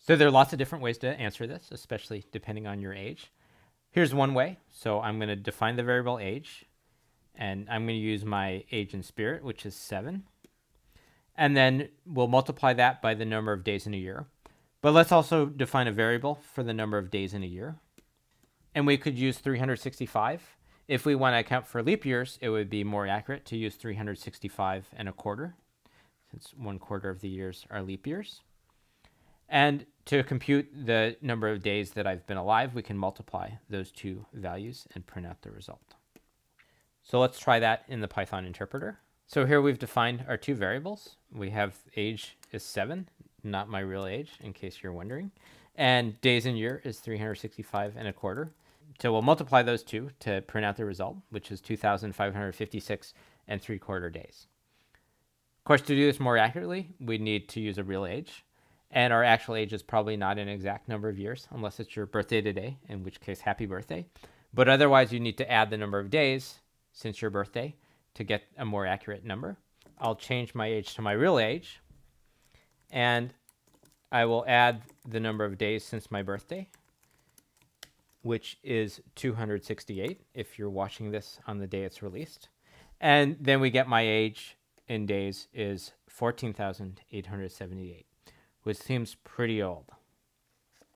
So there are lots of different ways to answer this, especially depending on your age. Here's one way. So I'm going to define the variable age, and I'm going to use my age in spirit, which is 7. And then we'll multiply that by the number of days in a year. But let's also define a variable for the number of days in a year. And we could use 365. If we want to account for leap years, it would be more accurate to use 365 and a quarter, since 1/4 of the years are leap years. And to compute the number of days that I've been alive, we can multiply those two values and print out the result. So let's try that in the Python interpreter. So here we've defined our two variables. We have age is 7, not my real age, in case you're wondering. And days in year is 365 and a quarter. So we'll multiply those two to print out the result, which is 2,556 and 3/4 days. Of course, to do this more accurately, we need to use a real age. And our actual age is probably not an exact number of years, unless it's your birthday today, in which case, happy birthday. But otherwise, you need to add the number of days since your birthday to get a more accurate number. I'll change my age to my real age, and I will add the number of days since my birthday, which is 268 if you're watching this on the day it's released. And then we get my age in days is 14,878, which seems pretty old.